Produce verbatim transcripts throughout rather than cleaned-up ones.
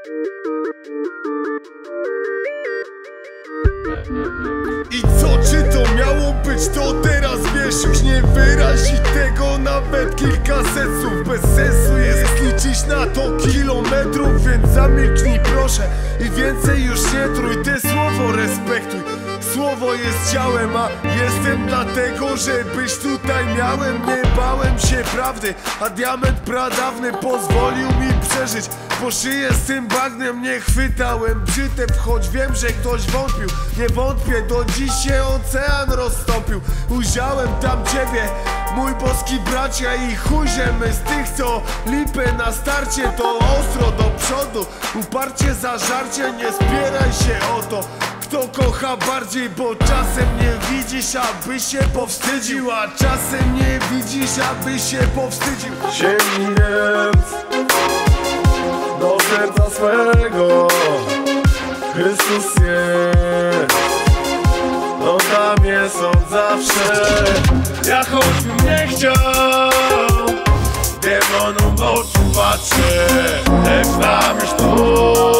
I co, czy to miało być, to teraz wiesz, już nie wyrazi tego nawet kilkaset słów. Bez sensu jest liczyć na to kilometrów, więc zamilknij proszę i więcej już nie trój. Te słowo respektuj, słowo jest ciałem, a jestem dlatego, żebyś tutaj miałem. Nie bałem się prawdy, a diament pradawny pozwolił mi przeżyć. Po szyję z tym bagnem nie chwytałem brzytew, choć wiem, że ktoś wątpił. Nie wątpię, do dziś się ocean rozstąpił. Ujrzałem tam ciebie, mój boski bracia, i chuj ziemy z tych, co lipę na starcie. To ostro do przodu, uparcie za żarcie. Nie spieraj się o to, kto kocha bardziej, bo czasem nie widzisz, aby się powstydził. A czasem nie widzisz, aby się powstydził. Sięgnąc do serca swego, Chrystus jest, On tam jest, On zawsze. Ja choćbym nie chciał demonom w oczy patrzę, lecz tam już tu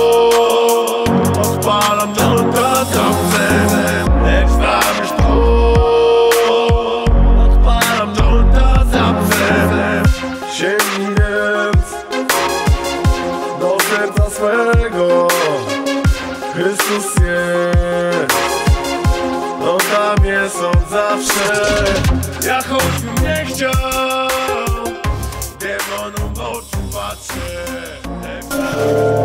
odpalam nota za psem, lecz tam już tu odpalam nota za psem. Sięgnij więc do serca swego, Chrystus jest, On tam jest, On zawsze. Ja choćbym nie chciał demonom w oczy patrzę, lecz tam